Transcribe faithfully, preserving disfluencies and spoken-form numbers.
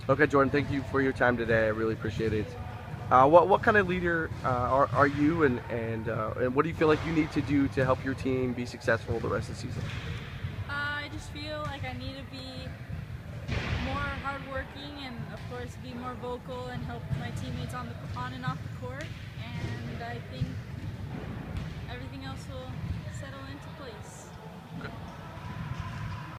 Okay, Jordan, thank you for your time today. I really appreciate it. Uh, what what kind of leader uh, are, are you, and and uh, and what do you feel like you need to do to help your team be successful the rest of the season? Uh, I just feel like I need to be more hardworking and, of course, be more vocal and help my teammates on the on and off the court.